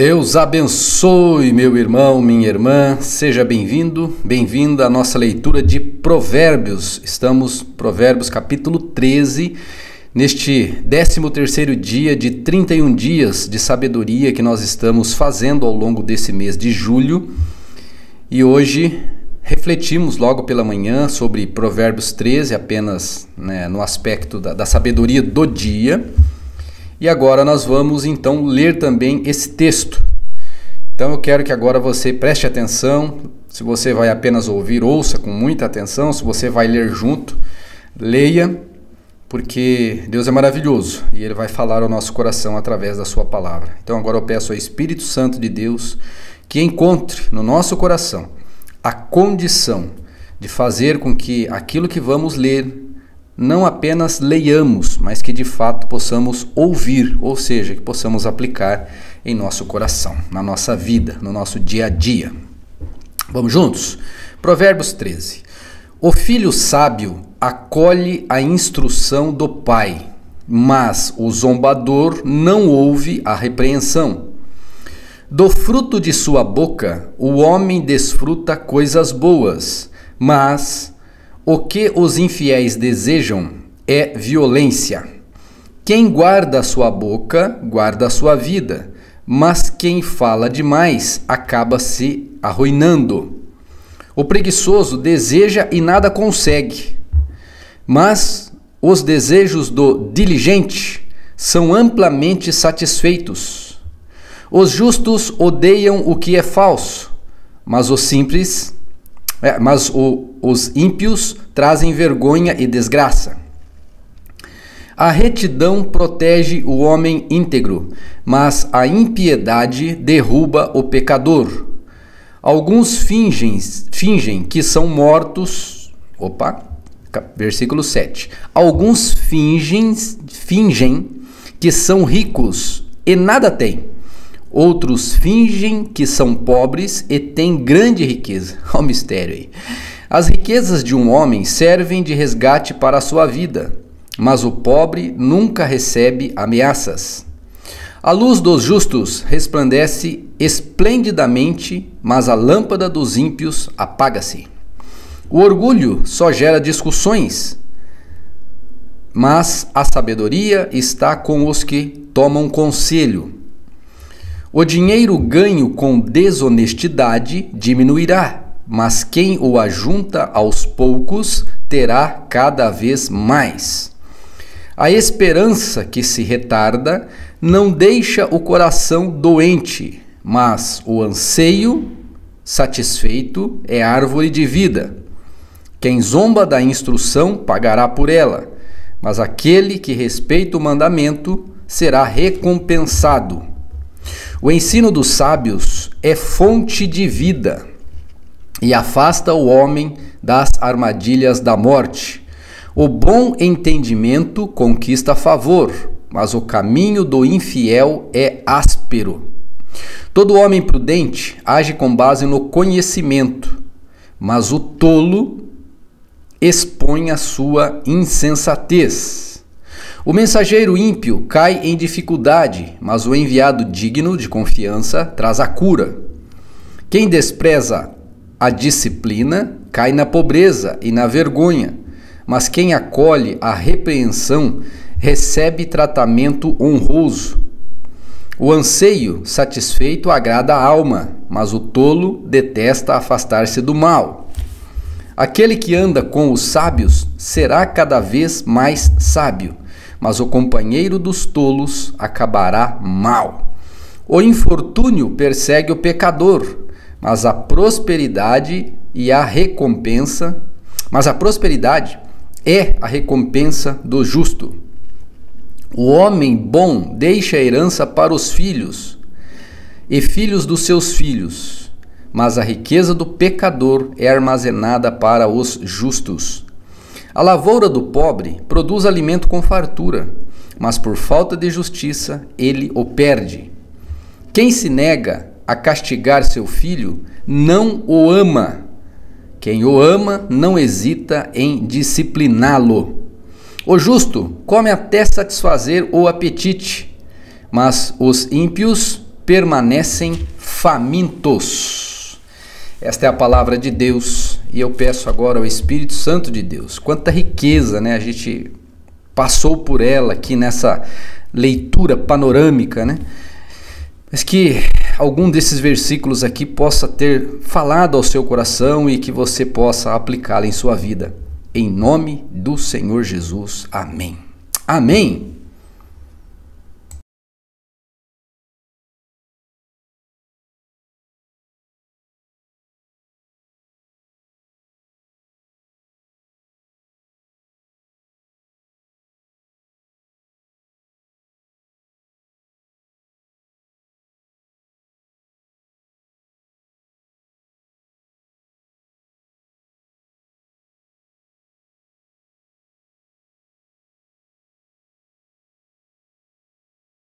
Deus abençoe, meu irmão, minha irmã, seja bem-vindo, bem-vinda à nossa leitura de Provérbios. Estamos, Provérbios capítulo 13, neste 13º dia de 31 dias de sabedoria que nós estamos fazendo ao longo desse mês de julho. E hoje refletimos logo pela manhã sobre Provérbios 13, apenas no aspecto da sabedoria do dia. E agora nós vamos então ler também esse texto. Então eu quero que agora você preste atenção. Se você vai apenas ouvir, ouça com muita atenção. Se você vai ler junto, leia, porque Deus é maravilhoso e Ele vai falar ao nosso coração através da sua palavra. Então agora eu peço ao Espírito Santo de Deus que encontre no nosso coração a condição de fazer com que aquilo que vamos ler não apenas leiamos, mas que de fato possamos ouvir, ou seja, que possamos aplicar em nosso coração, na nossa vida, no nosso dia a dia. Vamos juntos? Provérbios 13. O filho sábio acolhe a instrução do pai, mas o zombador não ouve a repreensão. Do fruto de sua boca o homem desfruta coisas boas, mas o que os infiéis desejam é violência. Quem guarda a sua boca, guarda a sua vida, mas quem fala demais acaba se arruinando. O preguiçoso deseja e nada consegue, mas os desejos do diligente são amplamente satisfeitos. Os justos odeiam o que é falso, mas os ímpios trazem vergonha e desgraça. A retidão protege o homem íntegro, mas a impiedade derruba o pecador. Alguns fingem que são mortos. Versículo 7. Alguns fingem que são ricos e nada têm. Outros fingem que são pobres e têm grande riqueza. Olha o mistério aí. As riquezas de um homem servem de resgate para a sua vida, mas o pobre nunca recebe ameaças. A luz dos justos resplandece esplendidamente, mas a lâmpada dos ímpios apaga-se. O orgulho só gera discussões, mas a sabedoria está com os que tomam conselho. O dinheiro ganho com desonestidade diminuirá, mas quem o ajunta aos poucos terá cada vez mais. A esperança que se retarda não deixa o coração doente, mas o anseio satisfeito é árvore de vida. Quem zomba da instrução pagará por ela, mas aquele que respeita o mandamento será recompensado. O ensino dos sábios é fonte de vida e afasta o homem das armadilhas da morte. O bom entendimento conquista favor, mas o caminho do infiel é áspero. Todo homem prudente age com base no conhecimento, mas o tolo expõe a sua insensatez. O mensageiro ímpio cai em dificuldade, mas o enviado digno de confiança traz a cura. Quem despreza a disciplina cai na pobreza e na vergonha, mas quem acolhe a repreensão recebe tratamento honroso. O anseio satisfeito agrada a alma, mas o tolo detesta afastar-se do mal. Aquele que anda com os sábios será cada vez mais sábio, mas o companheiro dos tolos acabará mal. O infortúnio persegue o pecador, mas a prosperidade é a recompensa do justo. O homem bom deixa a herança para os filhos e filhos dos seus filhos, mas a riqueza do pecador é armazenada para os justos. A lavoura do pobre produz alimento com fartura, mas por falta de justiça ele o perde. Quem se nega a castigar seu filho não o ama. Quem o ama não hesita em discipliná-lo. O justo come até satisfazer o apetite, mas os ímpios permanecem famintos. Esta é a palavra de Deus e eu peço agora ao Espírito Santo de Deus. Quanta riqueza, né? A gente passou por ela aqui nessa leitura panorâmica, né? Mas que algum desses versículos aqui possa ter falado ao seu coração e que você possa aplicá-la em sua vida. Em nome do Senhor Jesus. Amém. Amém.